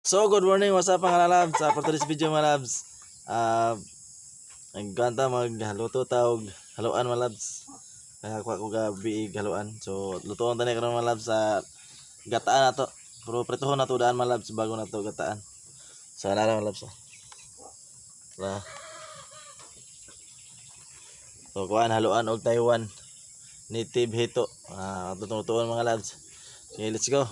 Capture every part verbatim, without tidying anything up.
So, good morning. What's up mga labs? Uh, for today's video mga labs, uh, nagkanta maghaluto tawag haluan mga labs. Kaya ako ako gabi haluan. So, lutuan tayo karon mga labs sa gataan na to. Pero pretohon na to daan mga labs bago na to gataan. So, alara mga labs. Nah. So, kuhaan haluan og Taiwan. Native hito. Ah, uh, tutuan mga labs. Okay, let's go.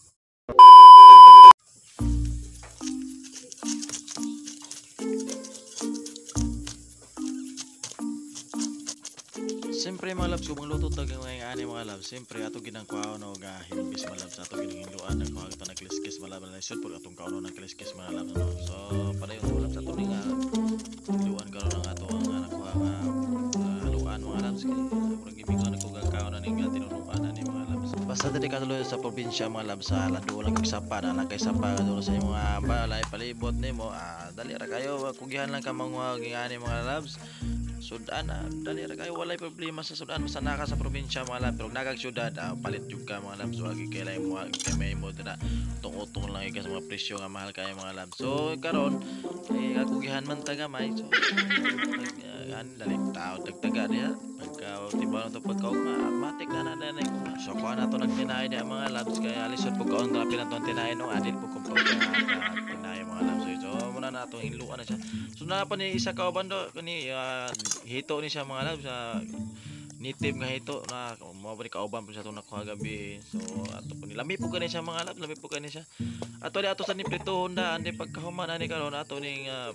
Siyempre mga labs, kung magluto tag mga ani mga labs, siyempre ato ginang kuhaon og uh, hilbis mga labs, ato ginang hinluan ng kuhaon ito ng kaliskis mga labs, na isod pag atong kuhaon ng kaliskis mga labs, no? So para yung mga labs ato ning uh, hinluan karon ang ato ang uh, nakuha nga uh, haluan mga labs, kaya murag gibig na nagkuha kaon na ning uh, tinunuan ani mga labs. Basta diri katuloy sa probinsya mga labs, sa lado lang kag sapa na kay sapa kadto sa imong mga balay palibot nimo, ah dali ra kayo kugihan lang ka mga ani mga labs. Sudan na dali ra kayo, walay problema sa sudan, basta naka sa probinsya mga labs. Pero nagag syudad, ah, palit jud ka mga labs, wag kay mo kay mo dira tong-utong lang ikas mga presyo nga mahal kayo mga labs. So karon eh kakugihan man taga may, so uh, an dali tao dagdaga diha pagka tibaw to pagka matik na na na so kuha na to nagtinay diha mga labs, kaya alisod pag kaon rapi na to tinay no adil po kung pagka tinay mga labs. So muna na to hinluan na siya. So na pa ni isa ka bando kani uh, hito ni siya mga labs, sa uh, native nga hito na mabalik kauban po siya itong nakuha gabi. So ato po nilami po kani siya mga labs, lami po kani siya ato di ato sa ni prito honda andi pagkahuman ani karon ato ning uh,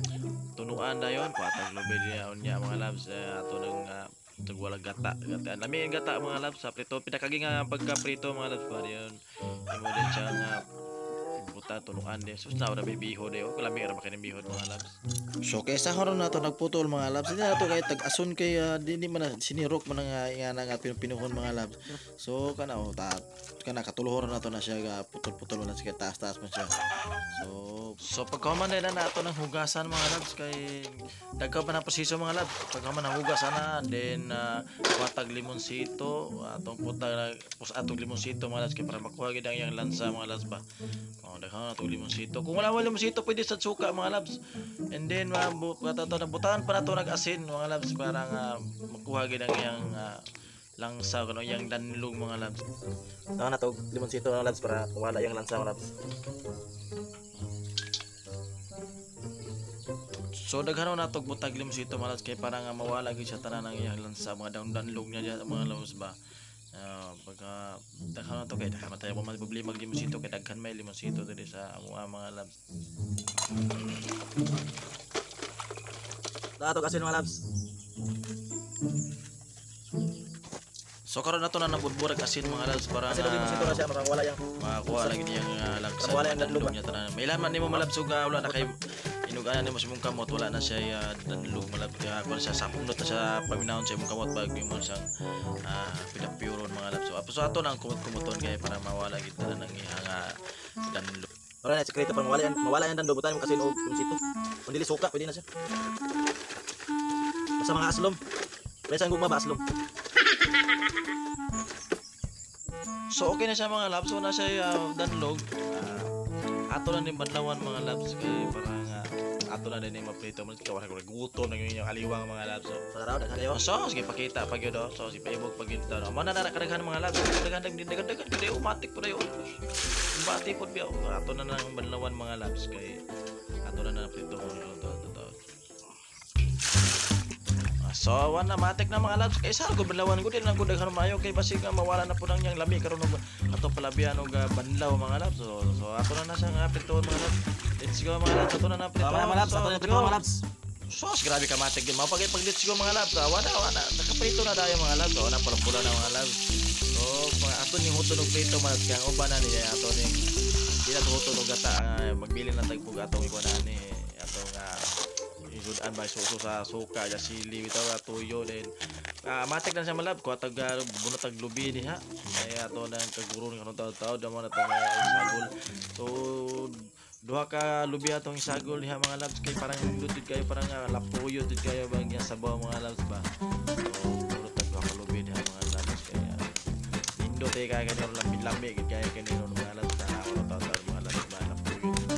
tunuan dayon patag lobe niya unya mga labs, uh, ato nang uh, tagwalag gata gata lami ang gata mga labs sa prito pinakagi nga pagka prito mga labs pa yun imo din siya nga buta tunuan din. So na ora bihod eh, ko lami ra ba kani bihod mga labs. So kaysa horon nato nagputol mga labs, hindi nato kay tag-ason kay uh, di man sinirok man nga nga nga pinuhon mga labs. So kana oh ta kana katuluhor nato na siya ga putol-putol na siya, taas-taas man siya. So so pagkaman na nato ng hugasan mga labs, kay dagka pa na proseso mga labs. Pagkaman na hugasan na, then uh, watag limonsito atong puta pus atong limonsito mga labs, kay para makuha gid ang yang lansa mga labs ba. Oh, daghan na to limonsito. Kung wala man limonsito pwede sa suka mga labs. And then mabutato na butahan pa nato nag-asin mga labs para nga makuha gid ang yang uh, langsa kuno yang danlog mga labs. Daghan na to limonsito mga labs para wala yang lansa mga labs. So daghan na to butag limonsito mga labs, kay para nga mawala gid siya tanan ang yang lansa mga danlog niya mga labs ba. Uh, pagka daghan na to kay daghan tayo pa problema mag limonsito, kay daghan may limonsito diri sa among mga labs. Dato kasi mga labs. So karon nato na nabudburag asin mga labs para kasi limonsito na siya, wala yang makakuha lagi niyang uh, langsa, wala yang danlog niya tanan. May laman nimo mga labs ug uh, wala na kay inuganan nimo sa imong kamot, wala na siya uh, danlog mga labs, kaya kun siya sapundot na siya paminahon sa imong kamot pag mo siyang uh, pinapuron mga labs. So apo so ato nang kumot-kumuton kay para mawala gid tanan ang ihang uh, danlog. wala na sekreto pa mawala yan, mawala yan danlog butan mo kasi no limonsito. Kung dili suka pwede na siya. Basta mga aslom. Pwede sa gugma ba aslom. So okay na siya mga labs, so na siya uh, danlog. Uh, ato na din banlawan mga labs, kay para nga ato na din maprito mo kay wala ko guto na yung aliwang mga labs. So Para raw daghan kayo. so sige pakita pag yun do. So si paibog pag yun do. Mana na kadaghan mga labs, daghan daghan daghan daghan kay umatik po dayo. Umatik po biya. Ato na nang banlawan mga labs, kay ato na na prito mo to to to. So wana matik na mga labs, kay sa ko banlawan ko din ang daghan maayo, kay basig nga mawala na po nang yang lami karon og ato palabian og uh, banlaw mga labs. So, so ato na na siya nga prito mga labs. Let's go mga labs, ato na na prito Mga labs, ato na prito mga labs. So grabe ka matik din. Mapag pag let's go mga labs. Wala wala nakaprito na dayo mga labs. Wala pala pula na mga labs. So mga ato ning huton og prito mga labs, kaya uban na niya ato ning dila huton og gata, uh, magbili na tagpug atong ikuan ani atong uh, isudan by suso sa suka ja sili bitaw tuyo din. Ah, matik na siya malab ko tag bunot tag lubi diha. Ay ato nang kaguro karon taw-taw damo na to isagol. So duha ka lubi atong isagol diha mga labs, kay parang lutid kayo, parang uh, lapuyo tid kayo bang yan sabaw mga labs ba. So bunot tag duha ka lubi diha mga labs, kaya indo tay kay kaniro lambi-lambi kay kaniro mga labs na ako taw-taw mga labs ba lapuyo.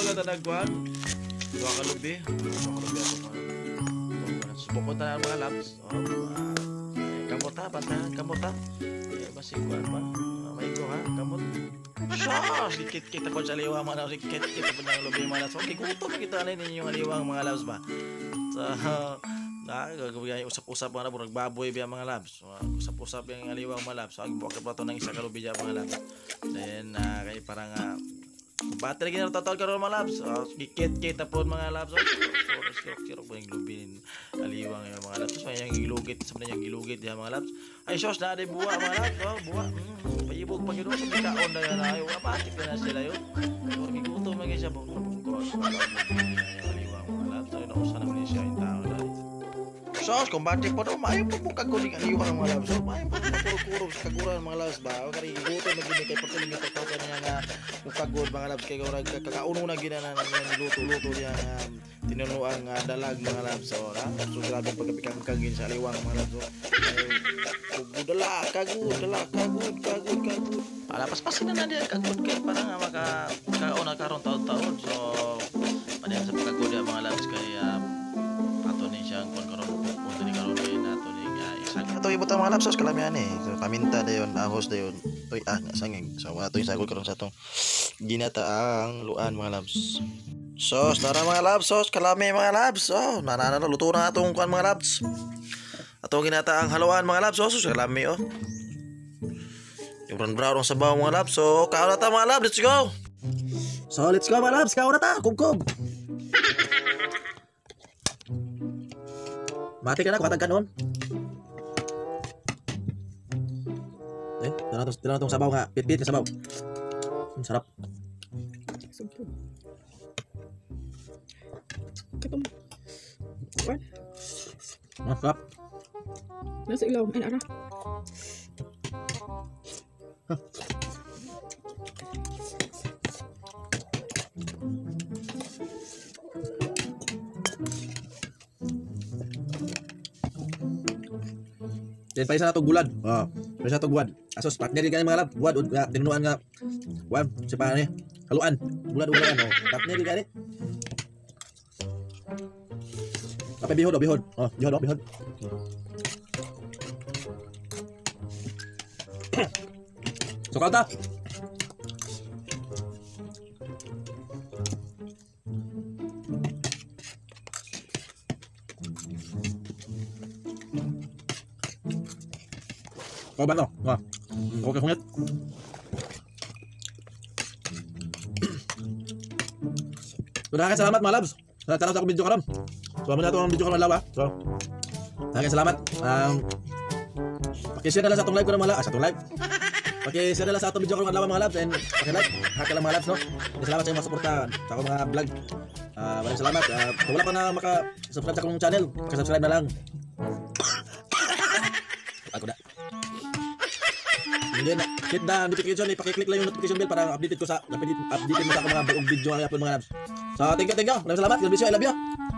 na tanagwan. Dua ka lubi. Dua ka lubi ato mga. Subok ko tanan mga labs. Oh, ah, eh, kamot ha, bantahan kamot ha. Eh, basikuan ba? Ah, maigo ha, kamot. Sos, dikit-kit ako sa liwang mga labs. Dikit-kit ako ng lubi mga labs. Okay, gutom kita na ninyo ang liwang mga labs ba? So, na gagawin usap-usap mga labs, nagbaboy biya mga labs. Usap-usap yung aliwang mga labs. So, ang buwak pa to ng isa kalubi diya mga labs. Then, uh, kay parang uh, battery gina total karon mga labs. Uh, Gikit-kit po mga labs. So, sirok-sirok po yung lubin aliwang yung mga labs. So, yung gilugit, sabi niya gilugit diya mga labs. Ay, sos na din buwa mga labs. Oh, buwa. Mm, payibog pag yun. Sabi kaon na yan. Ay, wala patik na sila yun. So, gigutom mga siya. Bukod-bukod. Aliwang mga labs. So, nausa naman siya yung tao na. Sos, kung bakit po daw, maayon po mong kaguling ang liwang mga labs. So, maayon po mong kurog-kurog sa kaguran mga labs ba? O kari, gutom na gini kay Portugal yung pagkakita niya nga yung kagod mga labs. Kaya kakauno na gina na niluto-luto niya um, tinunuang uh, dalag mga labs. So, na? So, grabe pagkapikang-kagin sa liwang mga labs. So, kagod, dala, kagod, dala, kagod, kagod, kagod. Palapas-pasin na na diyan kagod kay parang nga makakaon na karon taon-taon. So, panihan sa pagkagod yung mga labs kaya ato ni siyang kon karon punto ni karon kay nato ni isang ato ibutang mga lapsos kalamian eh so, paminta dayon ahos dayon toy ah nga sanging so ato isagol karon sa atong ginataang luan mga labs sos tara mga labs sos kalami mga labs oh nanana luto na atong kuan mga labs atong ginataang haluan mga labs sos kalami oh yung brown brown sa bawo mga labs so kaon na ta mga labs let's go so let's go mga labs kaon na ta kubkob. Mati ka na, kukatag ka noon. Eh, tira na itong, itong sabaw nga. Pit-pit ka sabaw. Hmm, sarap. Katong. What? Ah, sarap. Nasa ilaw. Ay, ara. Then pa isa na itong gulad. Oh, pa isa na itong guwad. Asos, partner din ka mga lab. Guwad, uh, tinunuan nga. Guwad, si pa ni. Haluan. Gulad, gulad. Oh, partner din ka ni. Kapay bihod, oh, bihod. Oh, bihod, oh, bihod. So, kalta. Kau ba no? Ah. Okay, kungit. So, daghang salamat mga labs. Sa tanaw sa akong video karon. So, amo na itong video karon lawa. So, daghang salamat. Um, paki-share na lang sa atong live ko na mga labs. Ah, sa atong live. Paki-share na lang sa atong video karon lawa mga labs. And paki-like. Haka lang mga labs, no? And salamat sa inyong mga suporta sa akong mga vlog. Uh, maraming salamat. Uh, kung wala pa na maka-subscribe sa akong channel, maka-subscribe na lang. Ako na. Hindi na, hit na notification, ipakiclick lang yung notification bell para updated ko sa updated mo sa mga bagong video ng upload mga labs. So, thank you, thank you. Maraming salamat. God bless you. I love you.